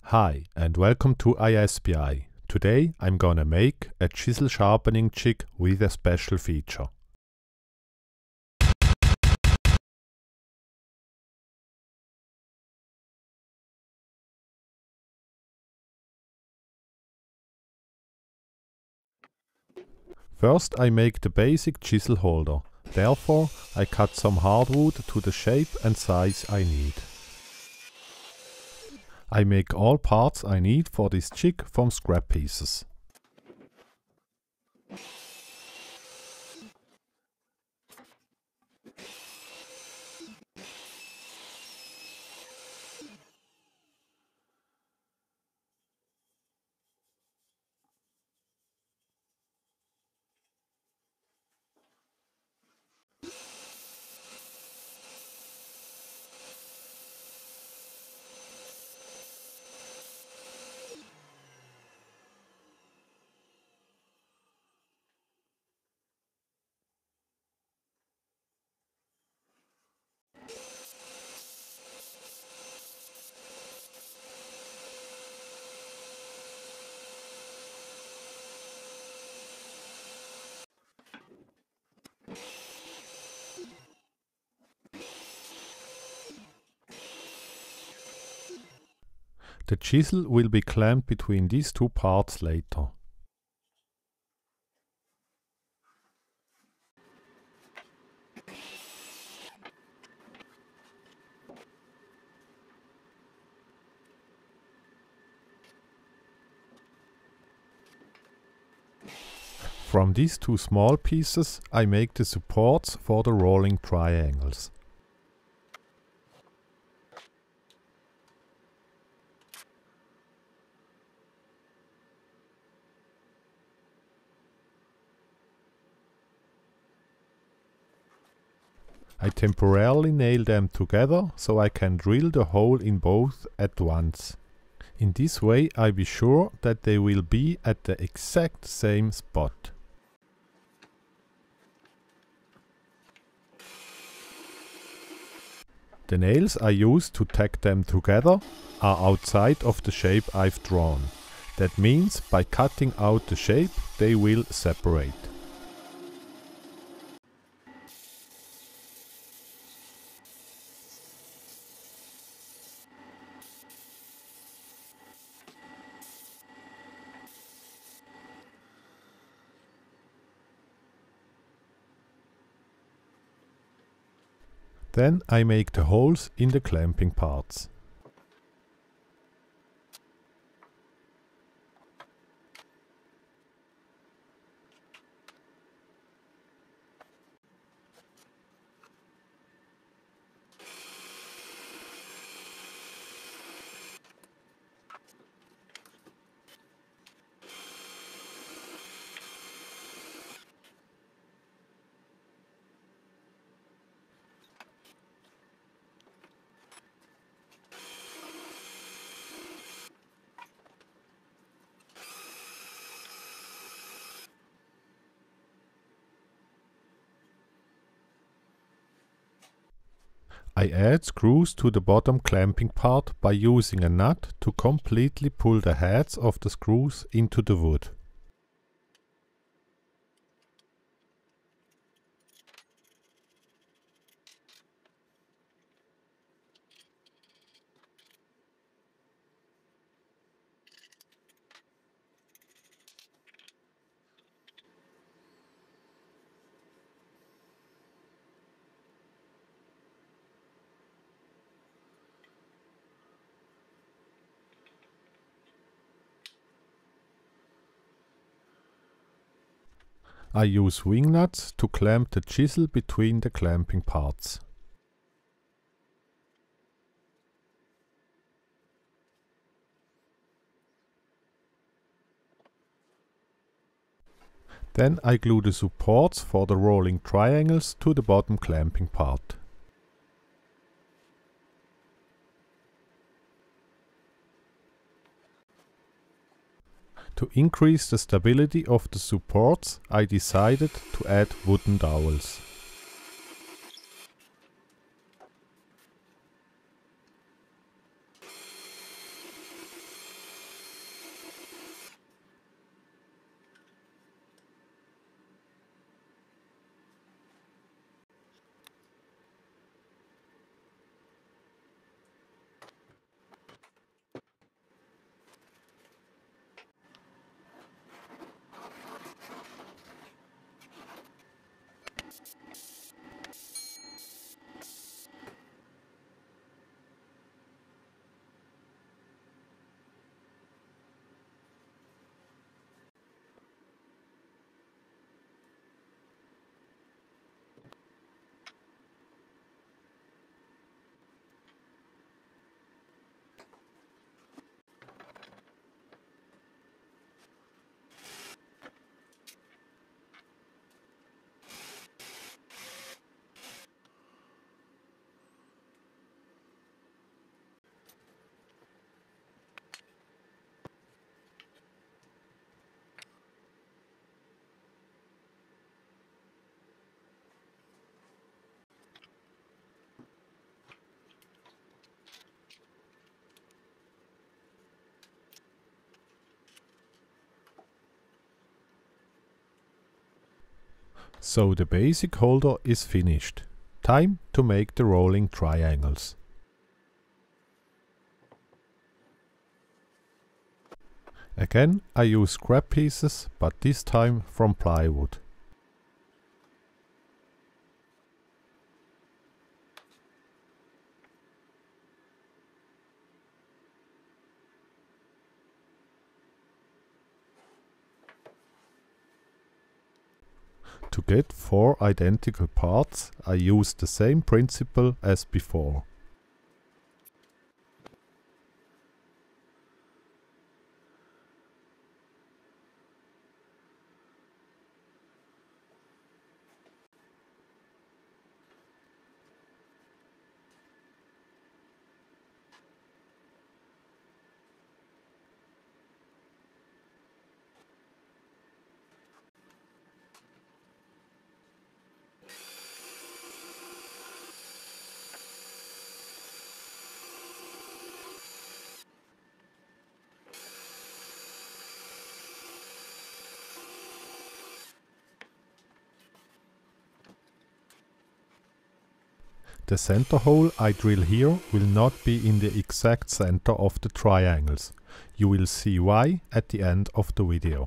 Hi and welcome to iSPI. Today I'm gonna make a chisel sharpening jig with a special feature. First I make the basic chisel holder. Therefore I cut some hardwood to the shape and size I need. I make all parts I need for this jig from scrap pieces. The chisel will be clamped between these two parts later. From these two small pieces I make the supports for the rolling triangles. I temporarily nail them together so I can drill the hole in both at once. In this way I be sure that they will be at the exact same spot. The nails I use to tack them together are outside of the shape I've drawn. That means by cutting out the shape they will separate. Then I make the holes in the clamping parts. I add screws to the bottom clamping part by using a nut to completely pull the heads of the screws into the wood. I use wing nuts to clamp the chisel between the clamping parts. Then I glue the supports for the rolling triangles to the bottom clamping part. To increase the stability of the supports, I decided to add wooden dowels. So the basic holder is finished. Time to make the rolling triangles. Again I use scrap pieces, but this time from plywood. To get 4 identical parts, I use the same principle as before. The center hole I drill here will not be in the exact center of the triangles. You will see why at the end of the video.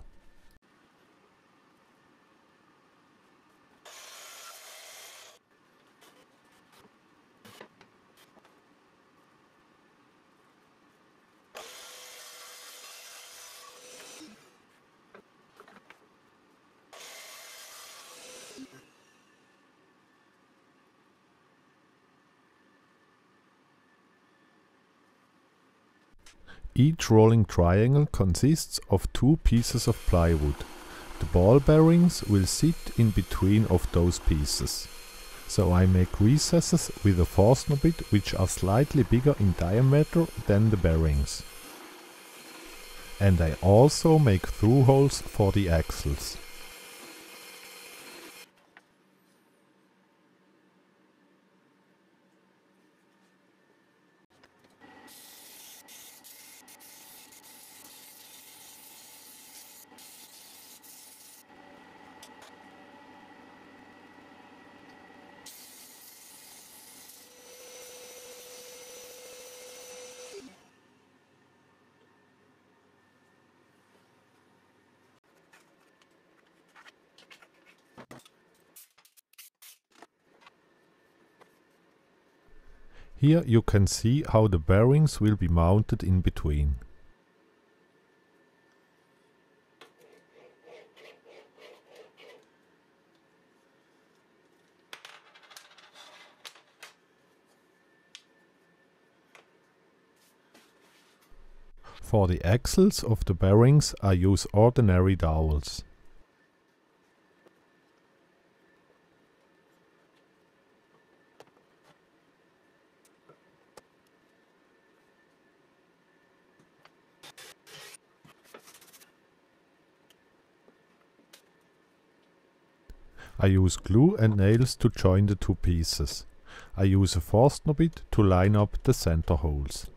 Each rolling triangle consists of 2 pieces of plywood. The ball bearings will sit in between of those pieces. So I make recesses with a Forstner bit which are slightly bigger in diameter than the bearings. And I also make through holes for the axles. Here you can see how the bearings will be mounted in between. For the axles of the bearings I use ordinary dowels. I use glue and nails to join the 2 pieces. I use a Forstner bit to line up the center holes.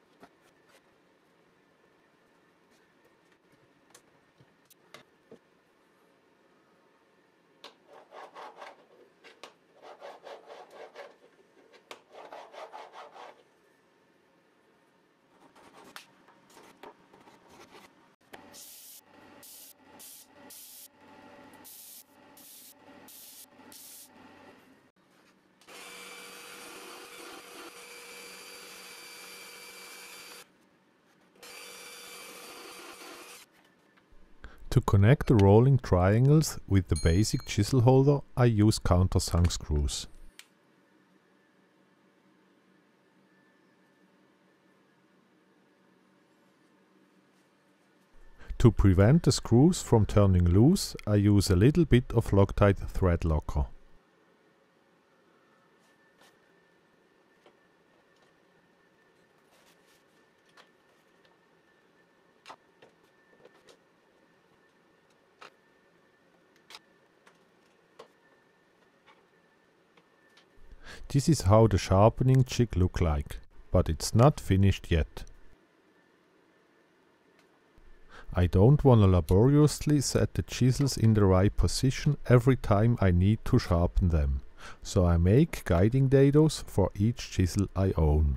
To connect the rolling triangles with the basic chisel holder, I use countersunk screws. To prevent the screws from turning loose, I use a little bit of Loctite thread locker. This is how the sharpening jig look like, but it's not finished yet. I don't want to laboriously set the chisels in the right position every time I need to sharpen them, so I make guiding dados for each chisel I own.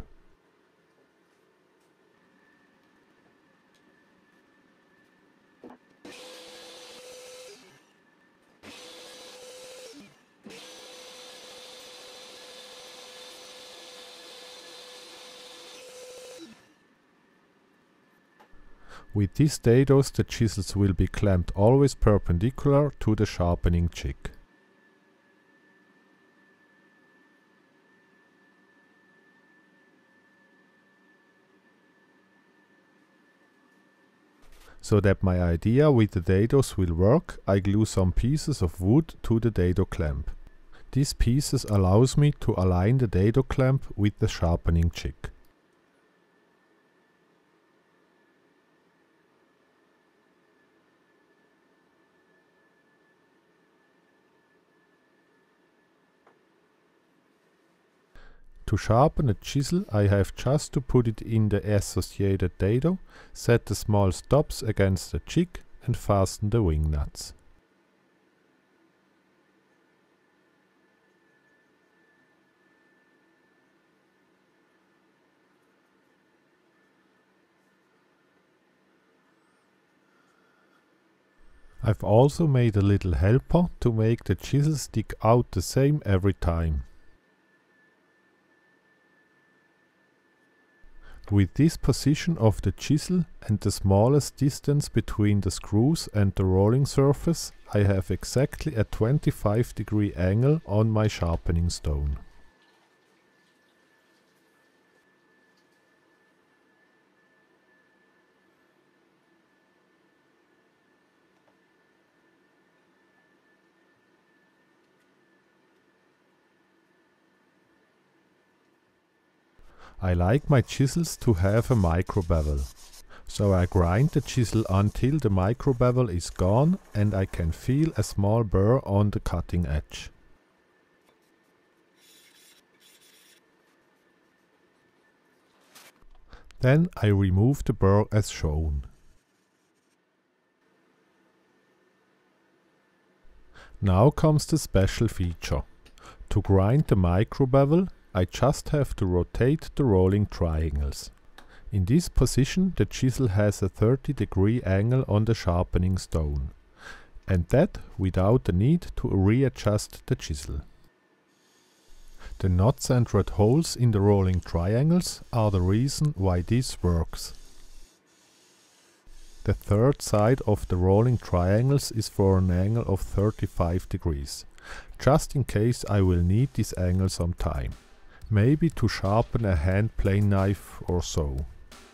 With these dados the chisels will be clamped always perpendicular to the sharpening jig. So that my idea with the dados will work, I glue some pieces of wood to the dado clamp. These pieces allows me to align the dado clamp with the sharpening jig. To sharpen a chisel I have just to put it in the associated dado, set the small stops against the jig and fasten the wing nuts. I've also made a little helper to make the chisel stick out the same every time. With this position of the chisel and the smallest distance between the screws and the rolling surface, I have exactly a 25-degree angle on my sharpening stone. I like my chisels to have a micro bevel, so I grind the chisel until the micro bevel is gone and I can feel a small burr on the cutting edge. Then I remove the burr as shown. Now comes the special feature. To grind the micro bevel, I just have to rotate the rolling triangles. In this position the chisel has a 30-degree angle on the sharpening stone, and that without the need to readjust the chisel. The nuts and red holes in the rolling triangles are the reason why this works. The third side of the rolling triangles is for an angle of 35 degrees, just in case I will need this angle some time. Maybe to sharpen a hand plane knife or so.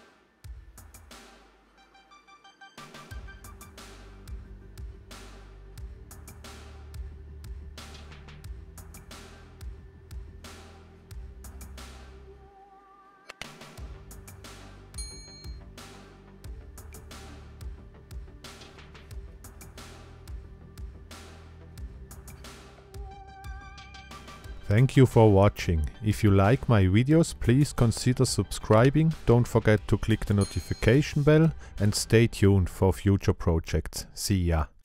Thank you for watching. If you like my videos, please consider subscribing, don't forget to click the notification bell and stay tuned for future projects. See ya!